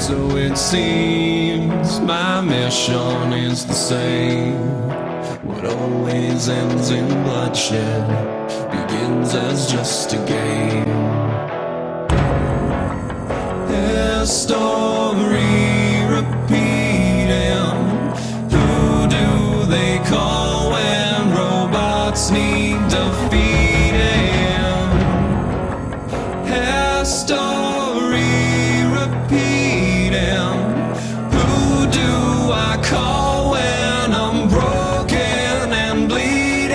So it seems my mission is the same. What always ends in bloodshed begins as just a game. History repeating. Who do they call when robots need defeating? History repeating. Who do I call when I'm broken and bleeding?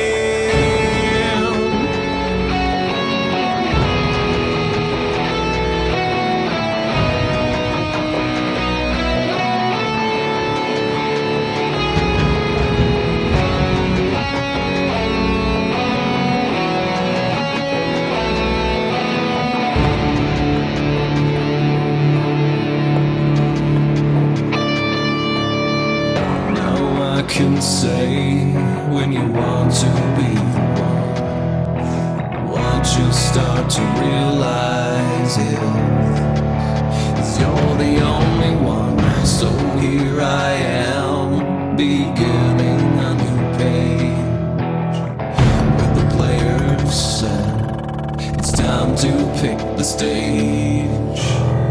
I can say when you want to be the one, once you start to realize it, 'cause you're the only one. So here I am, beginning a new page with the players set. It's time to pick the stage.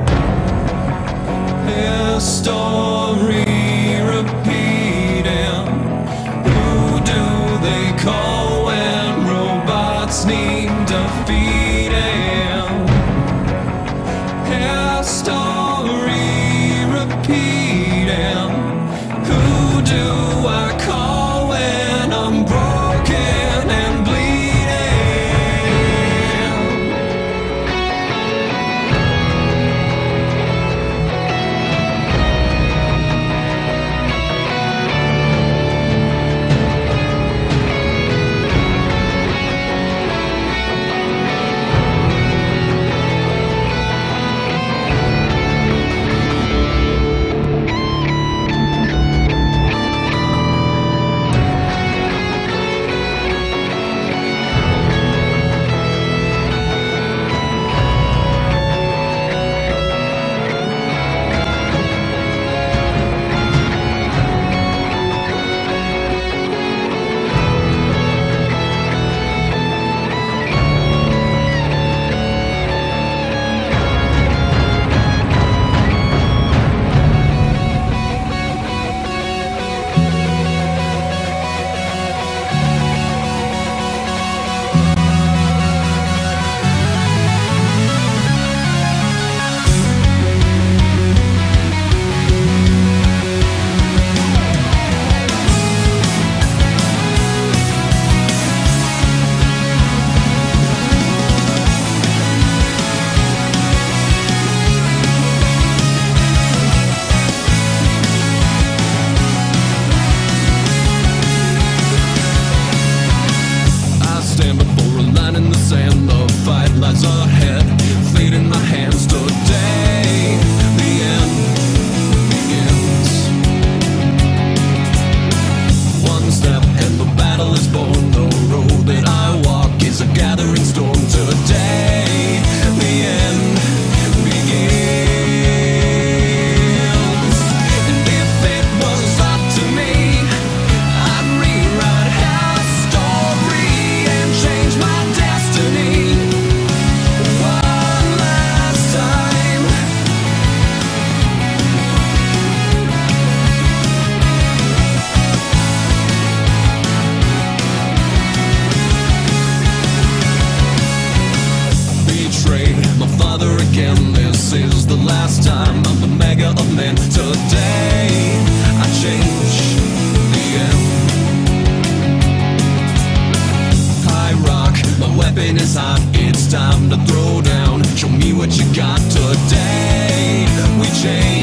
History repeating. Who do they call when robots need defeating? History repeating. Who do I call when I'm broken and bleeding? Lies ahead, fate in my hands today. The end begins. One step and the battle is born. The road that I walk is a gathering storm today. The end begins. And if it was up to me, I'd rewrite history and change my destiny. Again, this is the last time I'm the mega of men. Today I change the end. I rock, my weapon is hot. It's time to throw down. Show me what you got today. We change